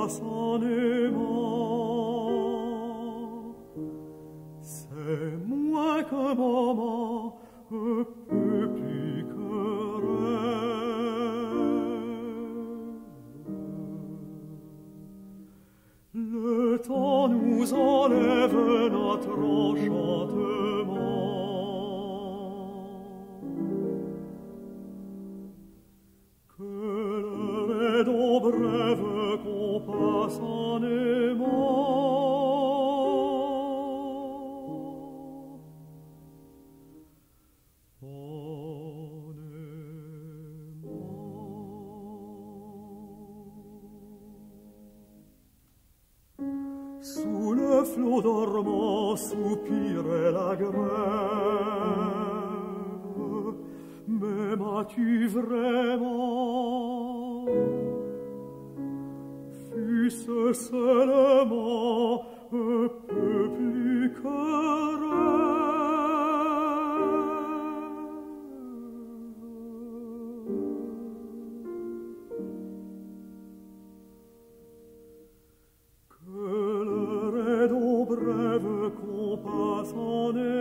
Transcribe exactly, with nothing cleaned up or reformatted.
passe en aimant. C'est moins qu'un moment, un peu plus que rêve. Le temps nous enlève notre enchantement. Brève qu'on passe en aimant. En aimant. Sous le flot dormant soupirait la grève. M'aimas-tu vraiment? Fût-ce seulement un peu plus que rêve. Que l'heure est donc brève qu'on passe en aimant.